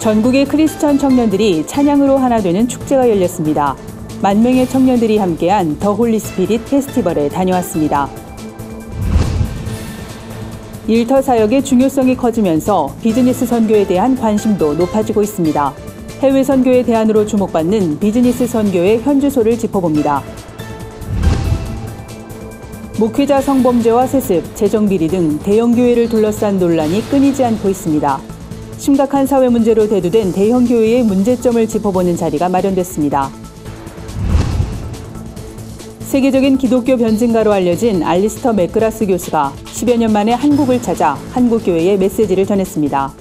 전국의 크리스천 청년들이 찬양으로 하나 되는 축제가 열렸습니다. 10,000명의 청년들이 함께한 더 홀리 스피릿 페스티벌에 다녀왔습니다. 일터 사역의 중요성이 커지면서 비즈니스 선교에 대한 관심도 높아지고 있습니다. 해외 선교의 대안으로 주목받는 비즈니스 선교의 현주소를 짚어봅니다. 목회자 성범죄와 세습, 재정비리 등 대형교회를 둘러싼 논란이 끊이지 않고 있습니다. 심각한 사회 문제로 대두된 대형교회의 문제점을 짚어보는 자리가 마련됐습니다. 세계적인 기독교 변증가로 알려진 알리스터 맥그라스 교수가 10여 년 만에 한국을 찾아 한국교회에 메시지를 전했습니다.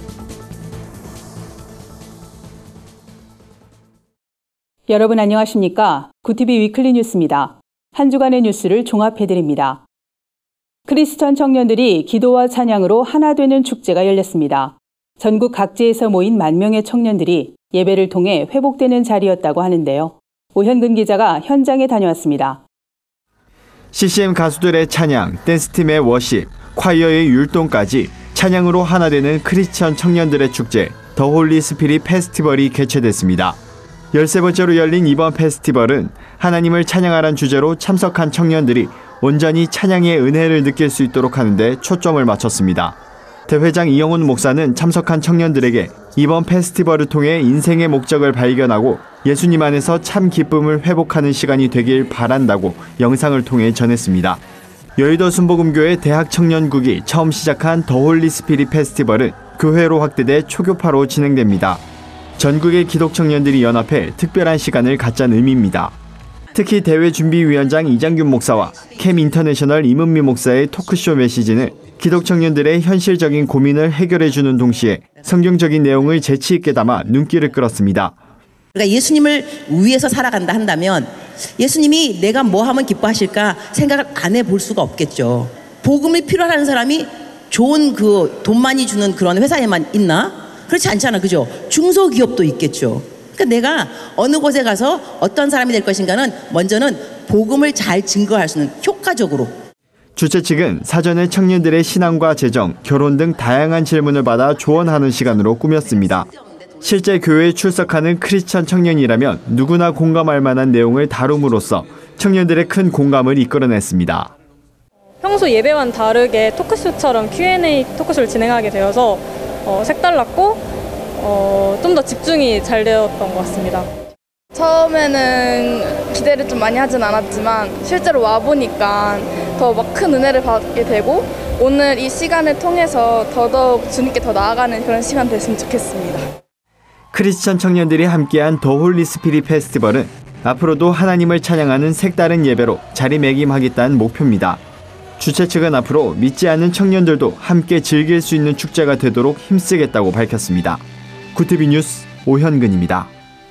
여러분 안녕하십니까? 구티비 위클리 뉴스입니다. 한 주간의 뉴스를 종합해드립니다. 크리스천 청년들이 기도와 찬양으로 하나 되는 축제가 열렸습니다. 전국 각지에서 모인 10,000명의 청년들이 예배를 통해 회복되는 자리였다고 하는데요. 오현근 기자가 현장에 다녀왔습니다. CCM 가수들의 찬양, 댄스팀의 워십, 콰이어의 율동까지 찬양으로 하나 되는 크리스천 청년들의 축제 더 홀리 스피릿 페스티벌이 개최됐습니다. 13번째로 열린 이번 페스티벌은 하나님을 찬양하란 주제로 참석한 청년들이 온전히 찬양의 은혜를 느낄 수 있도록 하는 데 초점을 맞췄습니다. 대회장 이영훈 목사는 참석한 청년들에게 이번 페스티벌을 통해 인생의 목적을 발견하고 예수님 안에서 참 기쁨을 회복하는 시간이 되길 바란다고 영상을 통해 전했습니다. 여의도 순복음교회 대학청년국이 처음 시작한 더 홀리 스피릿 페스티벌은 교회로 확대돼 초교파로 진행됩니다. 전국의 기독청년들이 연합해 특별한 시간을 갖자는 의미입니다. 특히 대회준비위원장 이장균 목사와 캠 인터내셔널 임은미 목사의 토크쇼 메시지는 기독청년들의 현실적인 고민을 해결해주는 동시에 성경적인 내용을 재치 있게 담아 눈길을 끌었습니다. 그러니까 예수님을 위해서 살아간다 한다면 예수님이 내가 뭐 하면 기뻐하실까 생각을 안 해볼 수가 없겠죠. 복음이 필요하다는 사람이 좋은 돈 많이 주는 그런 회사에만 있나? 그렇지 않잖아, 그죠? 중소기업도 있겠죠. 그러니까 내가 어느 곳에 가서 어떤 사람이 될 것인가는 먼저는 복음을 잘 증거할 수 있는 효과적으로. 주최 측은 사전에 청년들의 신앙과 재정, 결혼 등 다양한 질문을 받아 조언하는 시간으로 꾸몄습니다. 실제 교회에 출석하는 크리스천 청년이라면 누구나 공감할 만한 내용을 다룸으로써 청년들의 큰 공감을 이끌어냈습니다. 평소 예배와는 다르게 토크쇼처럼 Q&A 토크쇼를 진행하게 되어서 색달랐고 좀 더 집중이 잘 되었던 것 같습니다. 처음에는 기대를 좀 많이 하진 않았지만 실제로 와보니까 더 막 큰 은혜를 받게 되고 오늘 이 시간을 통해서 더더욱 주님께 더 나아가는 그런 시간 됐으면 좋겠습니다. 크리스천 청년들이 함께한 더 홀리 스피릿 페스티벌은 앞으로도 하나님을 찬양하는 색다른 예배로 자리매김하겠다는 목표입니다. 주최 측은 앞으로 믿지 않는 청년들도 함께 즐길 수 있는 축제가 되도록 힘쓰겠다고 밝혔습니다. 구티비 뉴스 오현근입니다.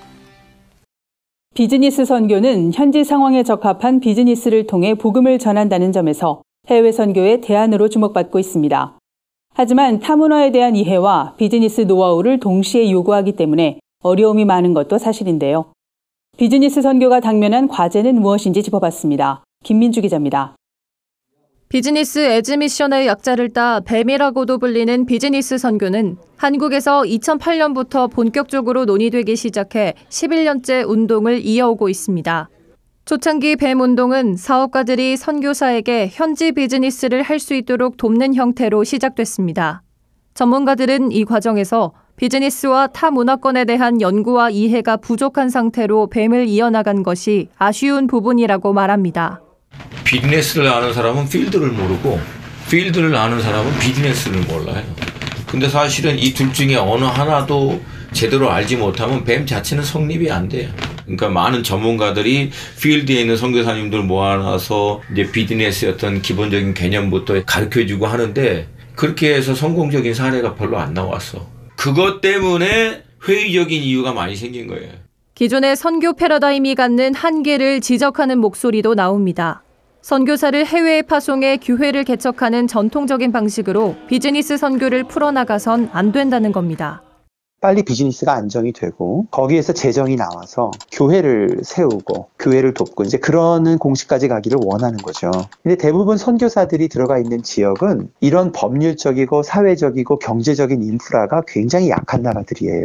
비즈니스 선교는 현지 상황에 적합한 비즈니스를 통해 복음을 전한다는 점에서 해외 선교의 대안으로 주목받고 있습니다. 하지만 타문화에 대한 이해와 비즈니스 노하우를 동시에 요구하기 때문에 어려움이 많은 것도 사실인데요. 비즈니스 선교가 당면한 과제는 무엇인지 짚어봤습니다. 김민주 기자입니다. 비즈니스 에즈 미션의 약자를 따 뱀이라고도 불리는 비즈니스 선교는 한국에서 2008년부터 본격적으로 논의되기 시작해 11년째 운동을 이어오고 있습니다. 초창기 뱀 운동은 사업가들이 선교사에게 현지 비즈니스를 할 수 있도록 돕는 형태로 시작됐습니다. 전문가들은 이 과정에서 비즈니스와 타 문화권에 대한 연구와 이해가 부족한 상태로 뱀을 이어나간 것이 아쉬운 부분이라고 말합니다. 비즈니스를 아는 사람은 필드를 모르고 필드를 아는 사람은 비즈니스를 몰라요. 근데 사실은 이 둘 중에 어느 하나도 제대로 알지 못하면 뱀 자체는 성립이 안 돼요. 그러니까 많은 전문가들이 필드에 있는 선교사님들 모아놔서 이제 비즈니스의 어떤 기본적인 개념부터 가르쳐주고 하는데 그렇게 해서 성공적인 사례가 별로 안 나왔어. 그것 때문에 회의적인 이유가 많이 생긴 거예요. 기존의 선교 패러다임이 갖는 한계를 지적하는 목소리도 나옵니다. 선교사를 해외에 파송해 교회를 개척하는 전통적인 방식으로 비즈니스 선교를 풀어나가선 안 된다는 겁니다. 빨리 비즈니스가 안정이 되고 거기에서 재정이 나와서 교회를 세우고 교회를 돕고 이제 그러는 공식까지 가기를 원하는 거죠. 근데 대부분 선교사들이 들어가 있는 지역은 이런 법률적이고 사회적이고 경제적인 인프라가 굉장히 약한 나라들이에요.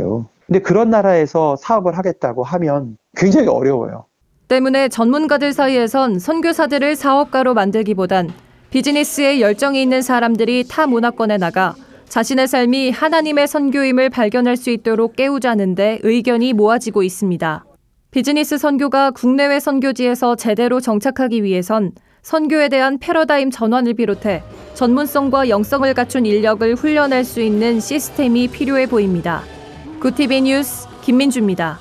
근데 그런 나라에서 사업을 하겠다고 하면 굉장히 어려워요. 때문에 전문가들 사이에선 선교사들을 사업가로 만들기보단 비즈니스에 열정이 있는 사람들이 타 문화권에 나가 자신의 삶이 하나님의 선교임을 발견할 수 있도록 깨우자는 데 의견이 모아지고 있습니다. 비즈니스 선교가 국내외 선교지에서 제대로 정착하기 위해선 선교에 대한 패러다임 전환을 비롯해 전문성과 영성을 갖춘 인력을 훈련할 수 있는 시스템이 필요해 보입니다. 굿TV 뉴스 김민주입니다.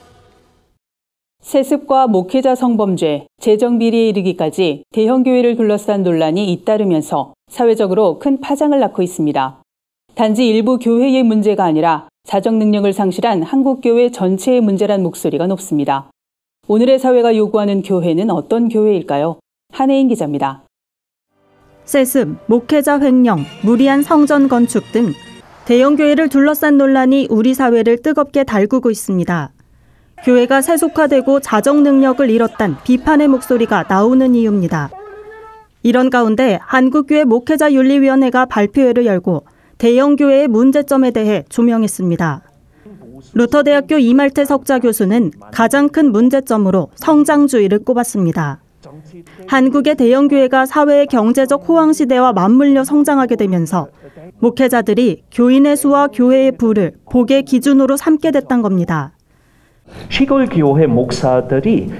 세습과 목회자 성범죄, 재정비리에 이르기까지 대형교회를 둘러싼 논란이 잇따르면서 사회적으로 큰 파장을 낳고 있습니다. 단지 일부 교회의 문제가 아니라 자정 능력을 상실한 한국교회 전체의 문제란 목소리가 높습니다. 오늘의 사회가 요구하는 교회는 어떤 교회일까요? 한혜인 기자입니다. 세습, 목회자 횡령, 무리한 성전 건축 등 대형 교회를 둘러싼 논란이 우리 사회를 뜨겁게 달구고 있습니다. 교회가 세속화되고 자정 능력을 잃었다는 비판의 목소리가 나오는 이유입니다. 이런 가운데 한국교회 목회자윤리위원회가 발표회를 열고 대형 교회의 문제점에 대해 조명했습니다. 루터대학교 이말태 석좌 교수는 가장 큰 문제점으로 성장주의를 꼽았습니다. 한국의 대형교회가 사회의 경제적 호황시대와 맞물려 성장하게 되면서 목회자들이 교인의 수와 교회의 부를 복의 기준으로 삼게 됐단 겁니다. 시골 교회 목사들이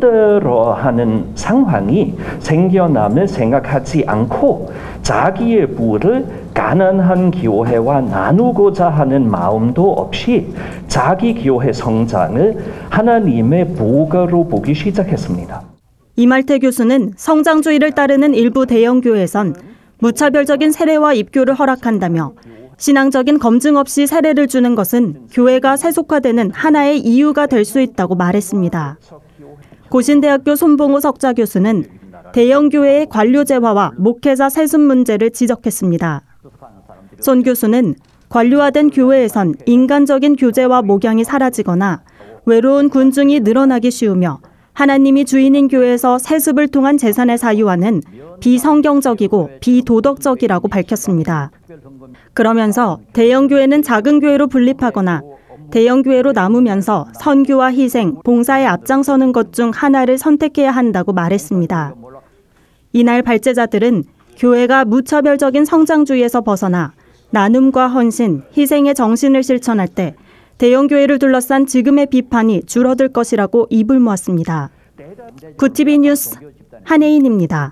힘들어하는 상황이 생겨남을 생각하지 않고 자기의 부를 가난한 교회와 나누고자 하는 마음도 없이 자기 교회 성장을 하나님의 복으로 보기 시작했습니다. 이말태 교수는 성장주의를 따르는 일부 대형교회에선 무차별적인 세례와 입교를 허락한다며 신앙적인 검증 없이 세례를 주는 것은 교회가 세속화되는 하나의 이유가 될 수 있다고 말했습니다. 고신대학교 손봉호 석좌 교수는 대형교회의 관료제화와 목회자 세습 문제를 지적했습니다. 손 교수는 관료화된 교회에선 인간적인 교제와 목양이 사라지거나 외로운 군중이 늘어나기 쉬우며 하나님이 주인인 교회에서 세습을 통한 재산의 사유화는 비성경적이고 비도덕적이라고 밝혔습니다. 그러면서 대형교회는 작은 교회로 분립하거나 대형교회로 나누면서 선교와 희생, 봉사에 앞장서는 것 중 하나를 선택해야 한다고 말했습니다. 이날 발제자들은 교회가 무차별적인 성장주의에서 벗어나 나눔과 헌신, 희생의 정신을 실천할 때 대형교회를 둘러싼 지금의 비판이 줄어들 것이라고 입을 모았습니다. 굿TV 뉴스 한혜인입니다.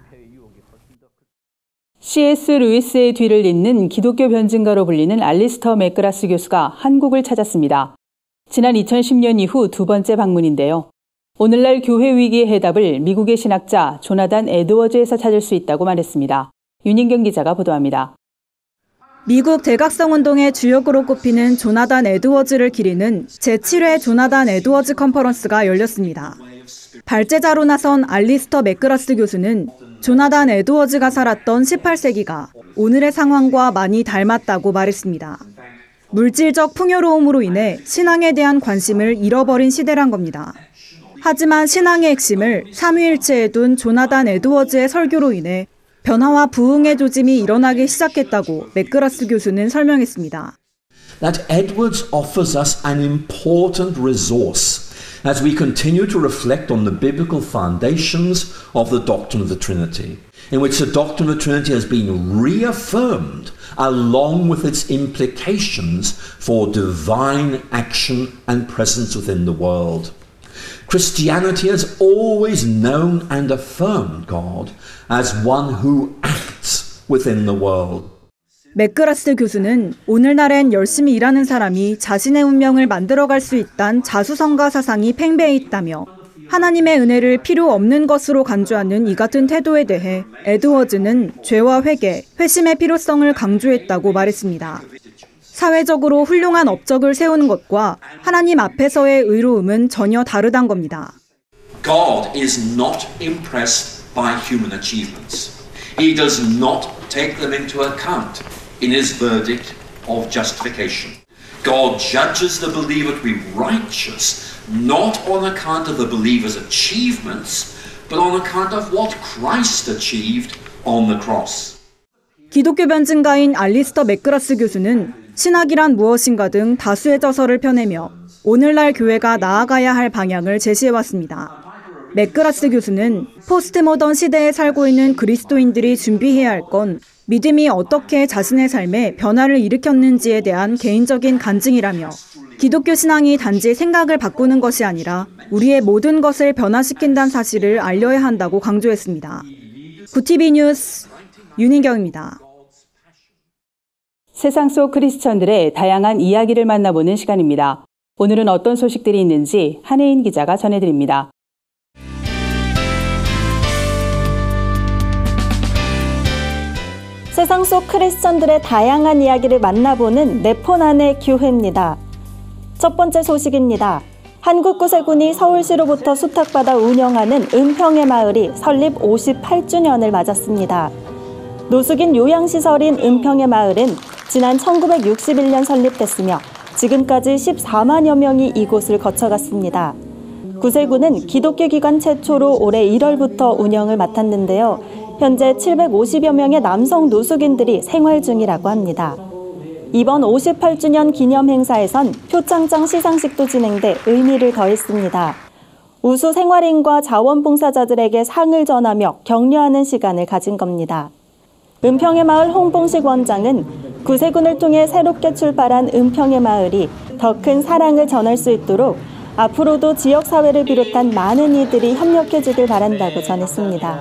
C.S. 루이스의 뒤를 잇는 기독교 변증가로 불리는 알리스터 맥그라스 교수가 한국을 찾았습니다. 지난 2010년 이후 두 번째 방문인데요. 오늘날 교회 위기의 해답을 미국의 신학자 조나단 에드워즈에서 찾을 수 있다고 말했습니다. 윤인경 기자가 보도합니다. 미국 대각성 운동의 주역으로 꼽히는 조나단 에드워즈를 기리는 제7회 조나단 에드워즈 컨퍼런스가 열렸습니다. 발제자로 나선 알리스터 맥그라스 교수는 조나단 에드워즈가 살았던 18세기가 오늘의 상황과 많이 닮았다고 말했습니다. 물질적 풍요로움으로 인해 신앙에 대한 관심을 잃어버린 시대란 겁니다. 하지만 신앙의 핵심을 삼위일체에 둔 조나단 에드워즈의 설교로 인해 변화와 부흥의 조짐이 일어나기 시작했다고 맥그라스 교수는 설명했습니다. That Edwards offers us an important resource as we continue to reflect on the biblical foundations of the doctrine of the Trinity, in which the doctrine of the Trinity has been reaffirmed along with its implications for divine action and presence within the world. Christianity has always known and affirmed God as one who acts within the world. 맥그라스 교수는 오늘날엔 열심히 일하는 사람이 자신의 운명을 만들어갈 수 있다는 자수성가 사상이 팽배해 있다며 하나님의 은혜를 필요 없는 것으로 간주하는 이 같은 태도에 대해 에드워즈는 죄와 회개, 회심의 필요성을 강조했다고 말했습니다. 사회적으로 훌륭한 업적을 세우는 것과 하나님 앞에서의 의로움은 전혀 다르단 겁니다. God is not impressed by human achievements. He does not take them into account in his verdict of justification. God judges the believer to be righteous not on account of the believer's achievements, but on account of what Christ achieved on the cross. 기독교 변증가인 알리스터 맥그라스 교수는 신학이란 무엇인가 등 다수의 저서를 펴내며 오늘날 교회가 나아가야 할 방향을 제시해왔습니다. 맥그라스 교수는 포스트 모던 시대에 살고 있는 그리스도인들이 준비해야 할 건 믿음이 어떻게 자신의 삶에 변화를 일으켰는지에 대한 개인적인 간증이라며 기독교 신앙이 단지 생각을 바꾸는 것이 아니라 우리의 모든 것을 변화시킨다는 사실을 알려야 한다고 강조했습니다. 구TV 뉴스 윤희경입니다. 세상 속 크리스천들의 다양한 이야기를 만나보는 시간입니다. 오늘은 어떤 소식들이 있는지 한혜인 기자가 전해드립니다. 세상 속 크리스천들의 다양한 이야기를 만나보는 내 폰 안의 교회입니다. 첫 번째 소식입니다. 한국구세군이 서울시로부터 수탁받아 운영하는 은평의 마을이 설립 58주년을 맞았습니다. 노숙인 요양시설인 은평의 마을은 지난 1961년 설립됐으며 지금까지 14만여 명이 이곳을 거쳐갔습니다. 구세군은 기독교 기관 최초로 올해 1월부터 운영을 맡았는데요. 현재 750여 명의 남성 노숙인들이 생활 중이라고 합니다. 이번 58주년 기념 행사에선 표창장 시상식도 진행돼 의미를 더했습니다. 우수 생활인과 자원봉사자들에게 상을 전하며 격려하는 시간을 가진 겁니다. 은평의 마을 홍봉식 원장은 구세군을 통해 새롭게 출발한 은평의 마을이 더 큰 사랑을 전할 수 있도록 앞으로도 지역사회를 비롯한 많은 이들이 협력해 주길 바란다고 전했습니다.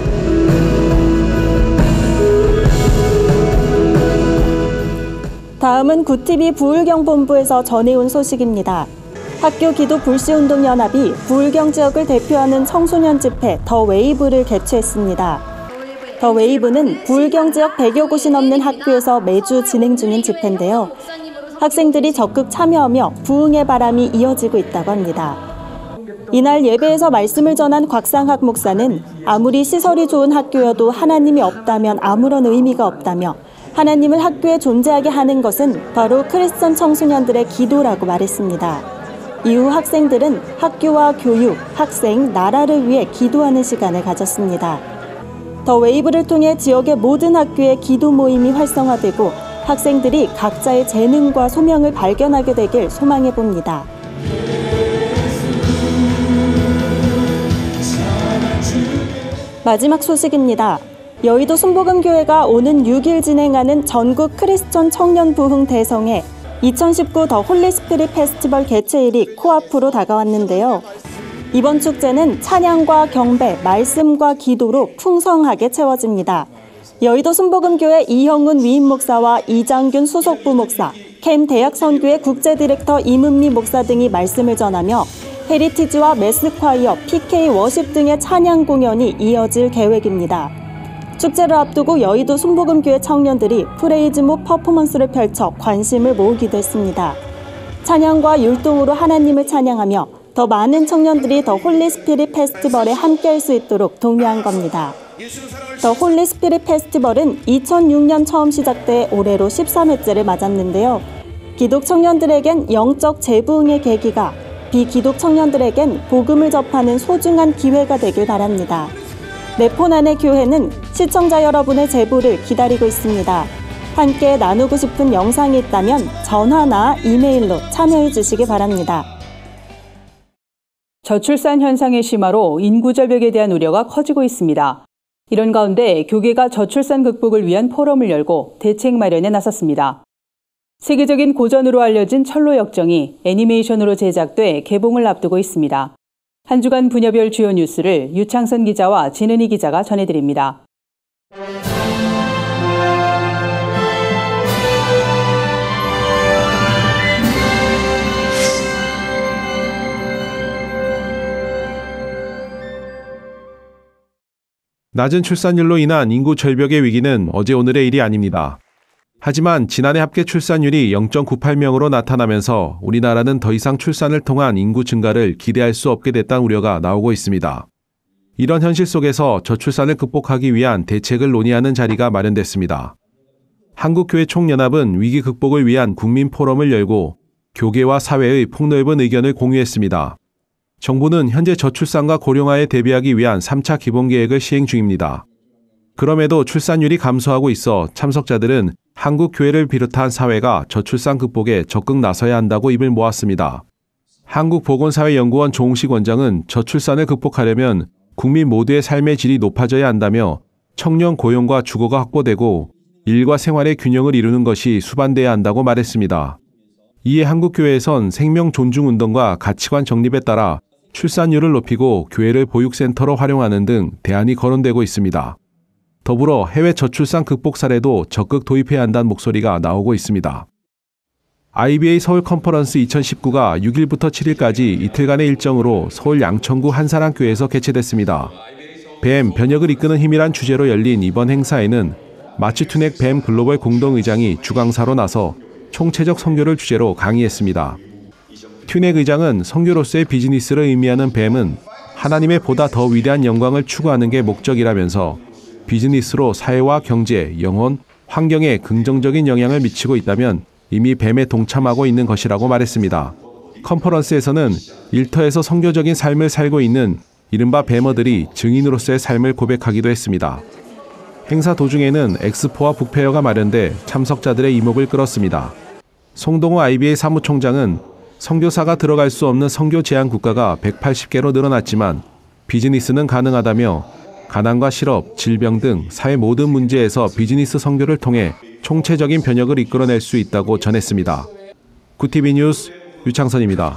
다음은 구TV 부울경본부에서 전해온 소식입니다. 학교 기도 불시운동연합이 부울경 지역을 대표하는 청소년 집회 더 웨이브를 개최했습니다. 더 웨이브는 부울경 지역 100여 곳이 넘는 학교에서 매주 진행 중인 집회인데요. 학생들이 적극 참여하며 부흥의 바람이 이어지고 있다고 합니다. 이날 예배에서 말씀을 전한 곽상학 목사는 아무리 시설이 좋은 학교여도 하나님이 없다면 아무런 의미가 없다며 하나님을 학교에 존재하게 하는 것은 바로 크리스천 청소년들의 기도라고 말했습니다. 이후 학생들은 학교와 교육, 학생, 나라를 위해 기도하는 시간을 가졌습니다. 더 웨이브를 통해 지역의 모든 학교에 기도 모임이 활성화되고 학생들이 각자의 재능과 소명을 발견하게 되길 소망해 봅니다. 마지막 소식입니다. 여의도 순복음교회가 오는 6일 진행하는 전국 크리스천 청년 부흥 대성회 2019 더 홀리스피릿 페스티벌 개최일이 코앞으로 다가왔는데요. 이번 축제는 찬양과 경배, 말씀과 기도로 풍성하게 채워집니다. 여의도 순복음교회 이형훈 위임 목사와 이장균 수석부 목사, 캠 대학선교회 국제디렉터 임은미 목사 등이 말씀을 전하며 헤리티지와 메스콰이어, PK 워십 등의 찬양 공연이 이어질 계획입니다. 축제를 앞두고 여의도 순복음교회 청년들이 프레이즈모 퍼포먼스를 펼쳐 관심을 모으기도 했습니다. 찬양과 율동으로 하나님을 찬양하며 더 많은 청년들이 더 홀리스피릿 페스티벌에 함께할 수 있도록 독려한 겁니다. 더 홀리스피릿 페스티벌은 2006년 처음 시작돼 올해로 13회째를 맞았는데요. 기독 청년들에겐 영적 재부흥의 계기가, 비기독 청년들에겐 복음을 접하는 소중한 기회가 되길 바랍니다. 내 폰 안의 교회는 시청자 여러분의 제보를 기다리고 있습니다. 함께 나누고 싶은 영상이 있다면 전화나 이메일로 참여해 주시기 바랍니다. 저출산 현상의 심화로 인구 절벽에 대한 우려가 커지고 있습니다. 이런 가운데 교계가 저출산 극복을 위한 포럼을 열고 대책 마련에 나섰습니다. 세계적인 고전으로 알려진 철로 역정이 애니메이션으로 제작돼 개봉을 앞두고 있습니다. 한 주간 분야별 주요 뉴스를 유창선 기자와 진은희 기자가 전해드립니다. 낮은 출산율로 인한 인구 절벽의 위기는 어제 오늘의 일이 아닙니다. 하지만 지난해 합계 출산율이 0.98명으로 나타나면서 우리나라는 더 이상 출산을 통한 인구 증가를 기대할 수 없게 됐다는 우려가 나오고 있습니다. 이런 현실 속에서 저출산을 극복하기 위한 대책을 논의하는 자리가 마련됐습니다. 한국교회 총연합은 위기 극복을 위한 국민 포럼을 열고 교계와 사회의 폭넓은 의견을 공유했습니다. 정부는 현재 저출산과 고령화에 대비하기 위한 3차 기본계획을 시행 중입니다. 그럼에도 출산율이 감소하고 있어 참석자들은 한국 교회를 비롯한 사회가 저출산 극복에 적극 나서야 한다고 입을 모았습니다. 한국보건사회연구원 조홍식 원장은 저출산을 극복하려면 국민 모두의 삶의 질이 높아져야 한다며 청년 고용과 주거가 확보되고 일과 생활의 균형을 이루는 것이 수반돼야 한다고 말했습니다. 이에 한국교회에선 생명 존중 운동과 가치관 정립에 따라 출산율을 높이고 교회를 보육센터로 활용하는 등 대안이 거론되고 있습니다. 더불어 해외 저출산 극복 사례도 적극 도입해야 한다는 목소리가 나오고 있습니다. IBA 서울 컨퍼런스 2019가 6일부터 7일까지 이틀간의 일정으로 서울 양천구 한사랑교회에서 개최됐습니다. 뱀, 변혁을 이끄는 힘이란 주제로 열린 이번 행사에는 마치투넥 뱀 글로벌 공동의장이 주강사로 나서 총체적 선교를 주제로 강의했습니다. 튜넥 의장은 선교로서의 비즈니스를 의미하는 뱀은 하나님의 보다 더 위대한 영광을 추구하는 게 목적이라면서 비즈니스로 사회와 경제, 영혼, 환경에 긍정적인 영향을 미치고 있다면 이미 뱀에 동참하고 있는 것이라고 말했습니다. 컨퍼런스에서는 일터에서 선교적인 삶을 살고 있는 이른바 뱀어들이 증인으로서의 삶을 고백하기도 했습니다. 행사 도중에는 엑스포와 북페어가 마련돼 참석자들의 이목을 끌었습니다. 송동호 IBA 사무총장은 선교사가 들어갈 수 없는 선교 제한 국가가 180개로 늘어났지만 비즈니스는 가능하다며 가난과 실업, 질병 등 사회 모든 문제에서 비즈니스 선교를 통해 총체적인 변혁을 이끌어낼 수 있다고 전했습니다. 구TV 뉴스 유창선입니다.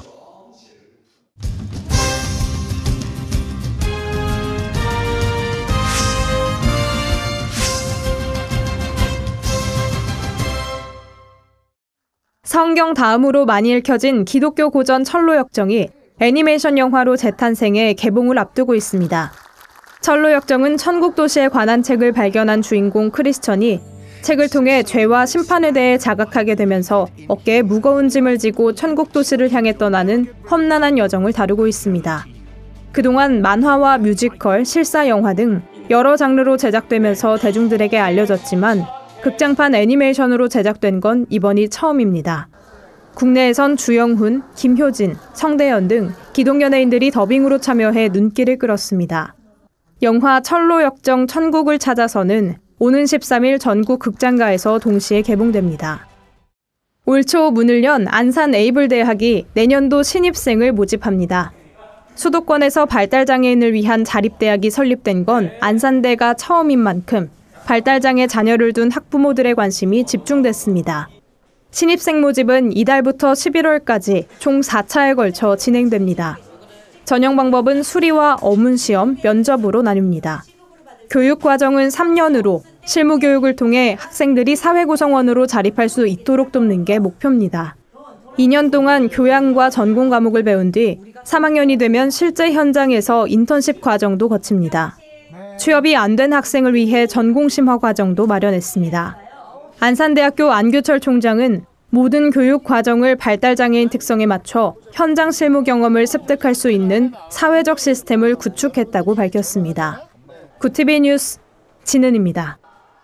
성경 다음으로 많이 읽혀진 기독교 고전 철로역정이 애니메이션 영화로 재탄생해 개봉을 앞두고 있습니다. 철로역정은 천국 도시에 관한 책을 발견한 주인공 크리스천이 책을 통해 죄와 심판에 대해 자각하게 되면서 어깨에 무거운 짐을 지고 천국 도시를 향해 떠나는 험난한 여정을 다루고 있습니다. 그동안 만화와 뮤지컬, 실사 영화 등 여러 장르로 제작되면서 대중들에게 알려졌지만 극장판 애니메이션으로 제작된 건 이번이 처음입니다. 국내에선 주영훈, 김효진, 성대현 등 기동 연예인들이 더빙으로 참여해 눈길을 끌었습니다. 영화 철로역정 천국을 찾아서는 오는 13일 전국 극장가에서 동시에 개봉됩니다. 올 초 문을 연 안산 에이블대학이 내년도 신입생을 모집합니다. 수도권에서 발달장애인을 위한 자립대학이 설립된 건 안산대가 처음인 만큼 발달장애 자녀를 둔 학부모들의 관심이 집중됐습니다. 신입생 모집은 이달부터 11월까지 총 4차에 걸쳐 진행됩니다. 전형 방법은 수리와 어문시험, 면접으로 나뉩니다. 교육 과정은 3년으로 실무 교육을 통해 학생들이 사회구성원으로 자립할 수 있도록 돕는 게 목표입니다. 2년 동안 교양과 전공 과목을 배운 뒤 3학년이 되면 실제 현장에서 인턴십 과정도 거칩니다. 취업이 안 된 학생을 위해 전공심화 과정도 마련했습니다. 안산대학교 안규철 총장은 모든 교육 과정을 발달장애인 특성에 맞춰 현장 실무 경험을 습득할 수 있는 사회적 시스템을 구축했다고 밝혔습니다. 구TV 뉴스 진은입니다.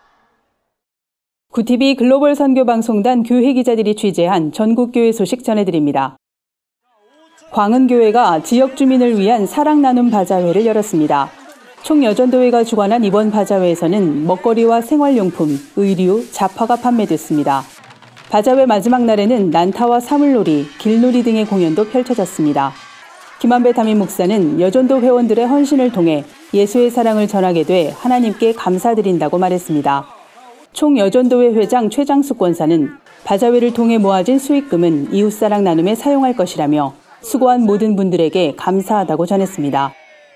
구TV 글로벌 선교방송단 교회 기자들이 취재한 전국교회 소식 전해드립니다. 광은교회가 지역 주민을 위한 사랑 나눔 바자회를 열었습니다. 총여전도회가 주관한 이번 바자회에서는 먹거리와 생활용품, 의류, 잡화가 판매됐습니다. 바자회 마지막 날에는 난타와 사물놀이, 길놀이 등의 공연도 펼쳐졌습니다. 김한배 담임 목사는 여전도 회원들의 헌신을 통해 예수의 사랑을 전하게 돼 하나님께 감사드린다고 말했습니다. 총여전도회 회장 최장숙 권사는 바자회를 통해 모아진 수익금은 이웃사랑 나눔에 사용할 것이라며 수고한 모든 분들에게 감사하다고 전했습니다.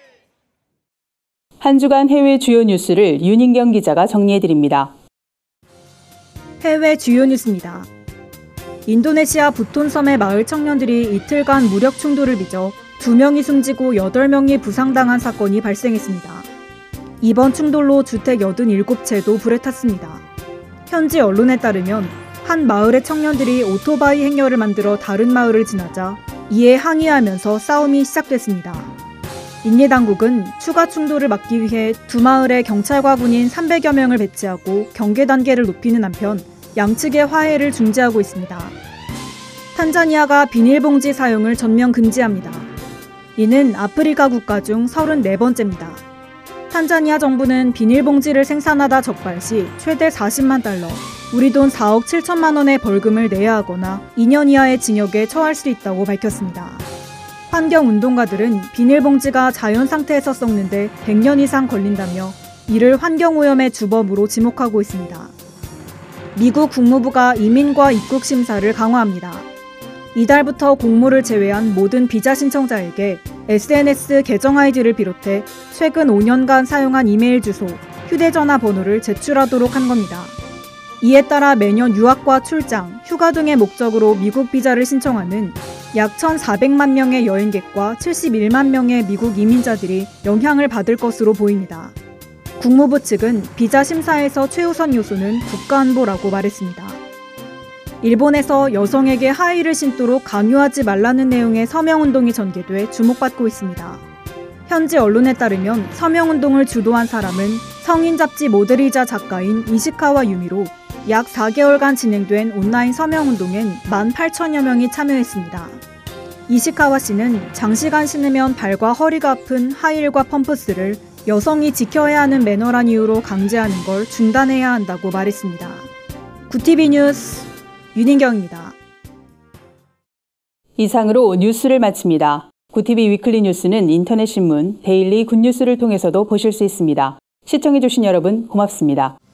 한 주간 해외 주요 뉴스를 윤인경 기자가 정리해드립니다. 해외 주요 뉴스입니다. 인도네시아 부톤섬의 마을 청년들이 이틀간 무력 충돌을 빚어 2명이 숨지고 8명이 부상당한 사건이 발생했습니다. 이번 충돌로 주택 87채도 불에 탔습니다. 현지 언론에 따르면 한 마을의 청년들이 오토바이 행렬을 만들어 다른 마을을 지나자 이에 항의하면서 싸움이 시작됐습니다. 인리 당국은 추가 충돌을 막기 위해 두 마을에 경찰과 군인 300여 명을 배치하고 경계 단계를 높이는 한편 양측의 화해를 중지하고 있습니다. 탄자니아가 비닐봉지 사용을 전면 금지합니다. 이는 아프리카 국가 중 34번째입니다. 탄자니아 정부는 비닐봉지를 생산하다 적발 시 최대 $40만, 우리 돈 4억 7천만 원의 벌금을 내야 하거나 2년 이하의 징역에 처할 수 있다고 밝혔습니다. 환경운동가들은 비닐봉지가 자연 상태에서 썩는데 100년 이상 걸린다며 이를 환경오염의 주범으로 지목하고 있습니다. 미국 국무부가 이민과 입국 심사를 강화합니다. 이달부터 공무를 제외한 모든 비자 신청자에게 SNS 계정 아이디를 비롯해 최근 5년간 사용한 이메일 주소, 휴대전화 번호를 제출하도록 한 겁니다. 이에 따라 매년 유학과 출장, 휴가 등의 목적으로 미국 비자를 신청하는 약 1,400만 명의 여행객과 71만 명의 미국 이민자들이 영향을 받을 것으로 보입니다. 국무부 측은 비자 심사에서 최우선 요소는 국가안보라고 말했습니다. 일본에서 여성에게 하의를 신도록 강요하지 말라는 내용의 서명운동이 전개돼 주목받고 있습니다. 현지 언론에 따르면 서명운동을 주도한 사람은 성인 잡지 모델이자 작가인 이시카와 유미로 약 4개월간 진행된 온라인 서명운동엔 18,000여 명이 참여했습니다. 이시카와 씨는 장시간 신으면 발과 허리가 아픈 하이힐과 펌프스를 여성이 지켜야 하는 매너란 이유로 강제하는 걸 중단해야 한다고 말했습니다. 구티비 뉴스 윤인경입니다. 이상으로 뉴스를 마칩니다. 구티비 위클리 뉴스는 인터넷 신문 데일리 굿뉴스를 통해서도 보실 수 있습니다. 시청해주신 여러분 고맙습니다.